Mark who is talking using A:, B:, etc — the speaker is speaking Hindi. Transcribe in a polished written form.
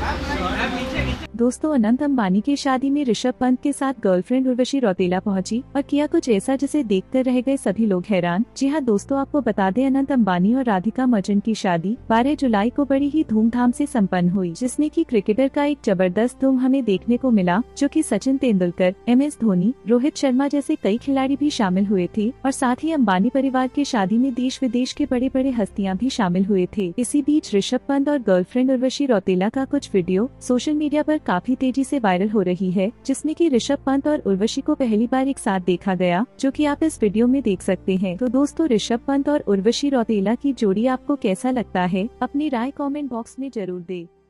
A: दोस्तों, अनंत अंबानी की शादी में ऋषभ पंत के साथ गर्लफ्रेंड उर्वशी रौतेला पहुंची और किया कुछ ऐसा जिसे देखकर रह गए सभी लोग हैरान। जी हां दोस्तों, आपको बता दें, अनंत अंबानी और राधिका मर्चेंट की शादी 12 जुलाई को बड़ी ही धूमधाम से संपन्न हुई, जिसने की क्रिकेटर का एक जबरदस्त धूम हमें देखने को मिला, जो कि सचिन तेंदुलकर, MS धोनी, रोहित शर्मा जैसे कई खिलाड़ी भी शामिल हुए थे। और साथ ही अंबानी परिवार की शादी में देश विदेश के बड़े बड़े हस्तियां भी शामिल हुए थे। इसी बीच ऋषभ पंत और गर्लफ्रेंड उर्वशी रौतेला का कुछ वीडियो सोशल मीडिया पर काफी तेजी से वायरल हो रही है, जिसमें कि ऋषभ पंत और उर्वशी को पहली बार एक साथ देखा गया, जो कि आप इस वीडियो में देख सकते हैं। तो दोस्तों, ऋषभ पंत और उर्वशी रौतेला की जोड़ी आपको कैसा लगता है? अपनी राय कमेंट बॉक्स में जरूर दें।